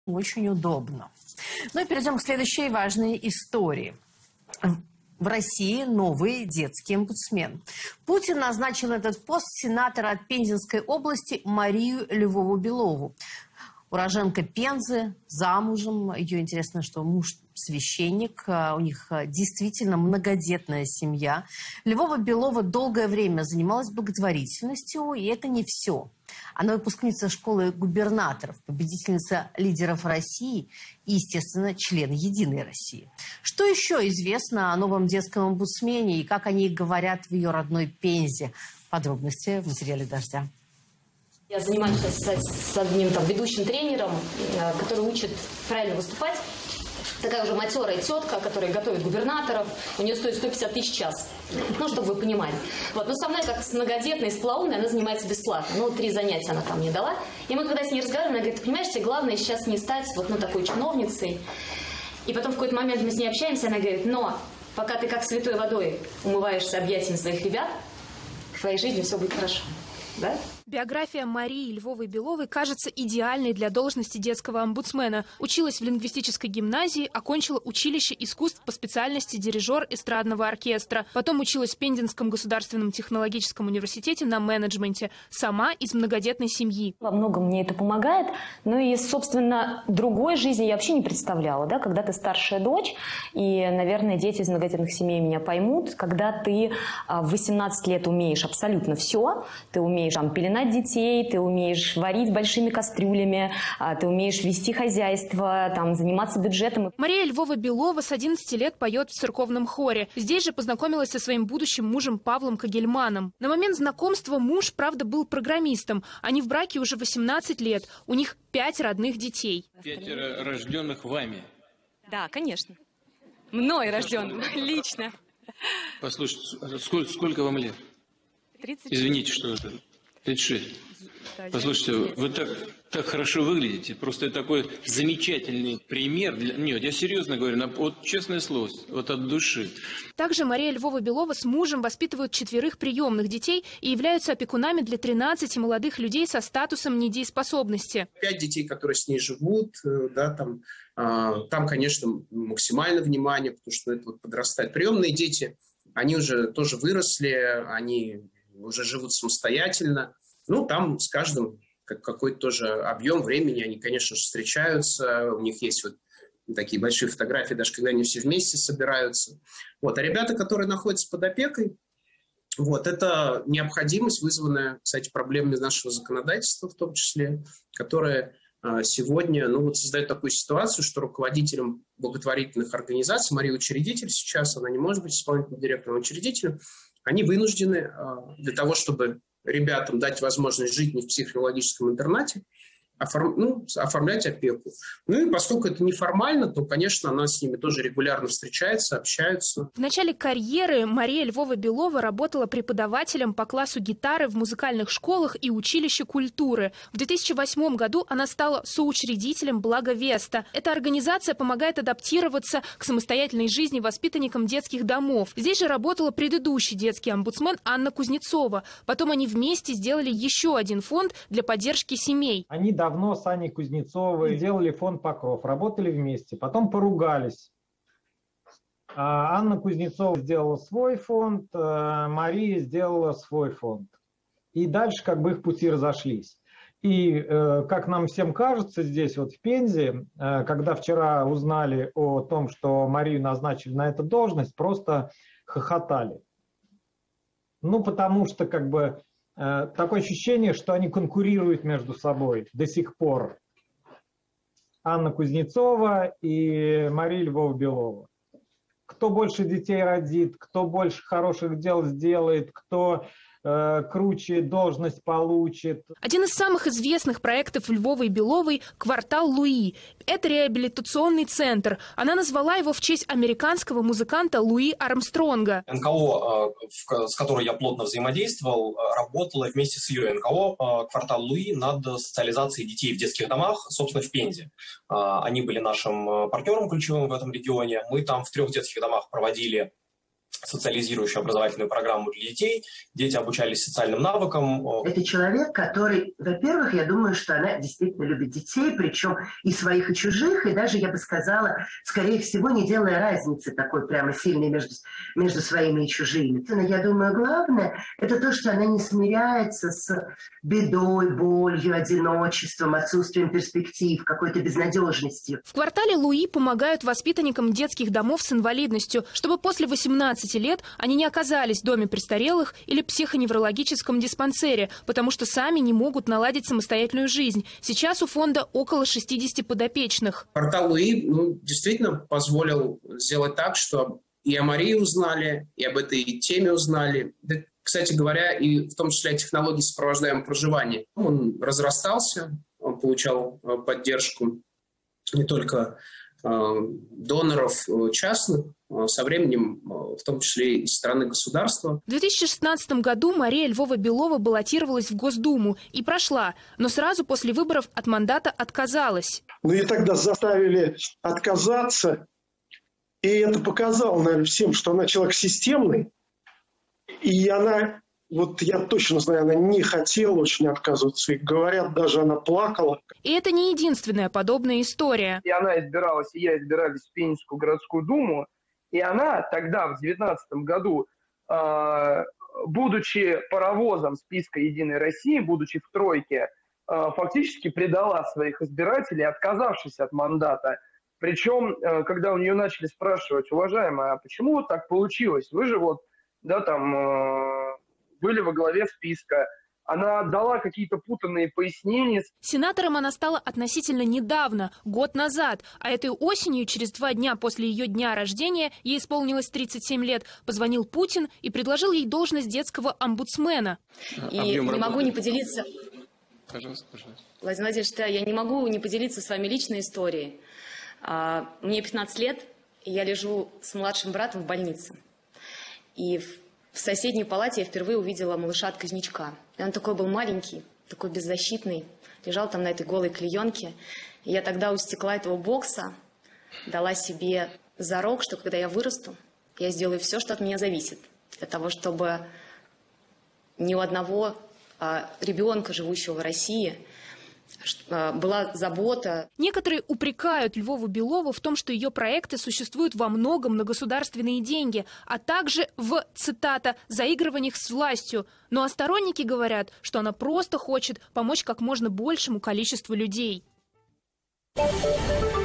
Очень удобно. Ну и перейдем к следующей важной истории. В России новый детский омбудсмен. Путин назначил на этот пост сенатора от Пензенской области Марию Львову-Белову. Уроженка Пензы, замужем. Ее интересно, что муж священник. У них действительно многодетная семья. Львова-Белова долгое время занималась благотворительностью, и это не все. Она выпускница школы губернаторов, победительница лидеров России и, естественно, член «Единой России». Что еще известно о новом детском омбудсмене и как они говорят в ее родной Пензе? Подробности в материале «Дождя». Я занимаюсь сейчас с одним ведущим тренером, который учит правильно выступать. Такая уже матерая тетка, которая готовит губернаторов. У нее стоит 150 тысяч в час. Ну, чтобы вы понимали. Вот. Но со мной, как с многодетной, с полоумной, она занимается бесплатно. 3 занятия она там мне дала. И мы, когда с ней разговариваем, она говорит: ты понимаешь, тебе главное сейчас не стать такой чиновницей. И потом в какой-то момент мы с ней общаемся, она говорит: но пока ты как святой водой умываешься объятиями своих ребят, в твоей жизни все будет хорошо. Да? Биография Марии Львовой-Беловой кажется идеальной для должности детского омбудсмена. Училась в лингвистической гимназии, окончила училище искусств по специальности дирижер эстрадного оркестра. Потом училась в Пензенском государственном технологическом университете на менеджменте. Сама из многодетной семьи. Во многом мне это помогает. Ну и, собственно, другой жизни я вообще не представляла. Да? Когда ты старшая дочь, и, наверное, дети из многодетных семей меня поймут, когда ты в 18 лет умеешь абсолютно все, ты умеешь пеленать детей, ты умеешь варить большими кастрюлями, ты умеешь вести хозяйство, заниматься бюджетом. Мария Львова-Белова с 11 лет поет в церковном хоре. Здесь же познакомилась со своим будущим мужем Павлом Когельманом. На момент знакомства муж, правда, был программистом. Они в браке уже 18 лет. У них 5 родных детей. 5 рожденных вами. Да, конечно. Мной рожденным, лично. Послушайте, сколько вам лет? 36. Извините, что это... 36. Послушайте, вы так хорошо выглядите. Просто это такой замечательный пример. Нет, я серьезно говорю, честное слово, от души. Также Мария Львова-Белова с мужем воспитывают 4 приемных детей и являются опекунами для 13 молодых людей со статусом недееспособности. 5 детей, которые с ней живут, да, там, конечно, максимальное внимание, потому что это подрастает. Приемные дети, они уже тоже выросли, они уже живут самостоятельно. Там с каждым какой-то тоже объем времени, они, конечно же, встречаются, у них есть такие большие фотографии, даже когда они все вместе собираются. А ребята, которые находятся под опекой, это необходимость, вызванная, кстати, проблемами нашего законодательства в том числе, которое сегодня создает такую ситуацию, что руководителем благотворительных организаций, Мария учредитель сейчас, она не может быть исполнительным директором, учредителем, они вынуждены для того, чтобы ребятам дать возможность жить не в психологическом интернате, оформлять опеку. И поскольку это неформально, то, конечно, она с ними тоже регулярно встречается, общается. В начале карьеры Мария Львова-Белова работала преподавателем по классу гитары в музыкальных школах и училище культуры. В 2008 году она стала соучредителем «Благо Веста». Эта организация помогает адаптироваться к самостоятельной жизни воспитанникам детских домов. Здесь же работала предыдущий детский омбудсмен Анна Кузнецова. Потом они вместе сделали еще один фонд для поддержки семей. Они давно с Аней Кузнецовой делали фонд «Покров», работали вместе, потом поругались. Анна Кузнецова сделала свой фонд, Мария сделала свой фонд. И дальше их пути разошлись. И, как нам всем кажется, здесь в Пензе, когда вчера узнали о том, что Марию назначили на эту должность, просто хохотали. Потому что такое ощущение, что они конкурируют между собой до сих пор. Анна Кузнецова и Мария Львова-Белова. Кто больше детей родит, кто больше хороших дел сделает, кто круче должность получит. Один из самых известных проектов Львовой и Беловой – «Квартал Луи». Это реабилитационный центр. Она назвала его в честь американского музыканта Луи Армстронга. НКО, с которой я плотно взаимодействовал, работала вместе с ее НКО «Квартал Луи» над социализацией детей в детских домах, собственно, в Пензе. Они были нашим партнером ключевым в этом регионе. Мы там в 3 детских домах проводили социализирующую образовательную программу для детей. Дети обучались социальным навыкам. Это человек, который, во-первых, я думаю, что она действительно любит детей, причем и своих, и чужих, и даже, я бы сказала, скорее всего, не делая разницы такой прямо сильной между своими и чужими. Но я думаю, главное, это то, что она не смиряется с бедой, болью, одиночеством, отсутствием перспектив, какой-то безнадежностью. В квартале Луи помогают воспитанникам детских домов с инвалидностью, чтобы после 18 лет они не оказались в доме престарелых или психоневрологическом диспансере, потому что сами не могут наладить самостоятельную жизнь. Сейчас у фонда около 60 подопечных. Квартал Луи действительно позволил сделать так, что и о Марии узнали, и об этой теме узнали. Да, кстати говоря, и в том числе о технологии сопровождаемого проживания. Он разрастался, он получал поддержку не только доноров частных, со временем, в том числе и страны государства. В 2016 году Мария Львова-Белова баллотировалась в Госдуму и прошла, но сразу после выборов от мандата отказалась. Ну и тогда заставили отказаться, и это показало, наверное, всем, что она человек системный, и она, вот я точно знаю, она не хотела очень отказываться, и говорят, даже она плакала. И это не единственная подобная история. И она избиралась, и я избирались в Пензенскую городскую думу, и она тогда, в 2019 году, будучи паровозом списка «Единой России», будучи в тройке, фактически предала своих избирателей, отказавшись от мандата. Причем, когда у нее начали спрашивать: уважаемая, а почему вот так получилось? Вы же вот, да, там, были во главе списка. Она дала какие-то путанные пояснения. Сенатором она стала относительно недавно, год назад. А этой осенью, через 2 дня после ее дня рождения, ей исполнилось 37 лет, позвонил Путин и предложил ей должность детского омбудсмена. И не могу не поделиться... Пожалуйста, пожалуйста. Владимир Владимирович, я не могу не поделиться с вами личной историей. Мне 15 лет, и я лежу с младшим братом в больнице. И в соседней палате я впервые увидела малыша-отказничка. И он такой был маленький, такой беззащитный, лежал там на этой голой клеенке. И я тогда у стекла этого бокса дала себе зарок, что когда я вырасту, я сделаю все, что от меня зависит, для того, чтобы ни у одного ребенка, живущего в России, была забота. Некоторые упрекают Львову-Белову в том, что ее проекты существуют во многом на государственные деньги, а также в, цитата, заигрываниях с властью. Ну а сторонники говорят, что она просто хочет помочь как можно большему количеству людей.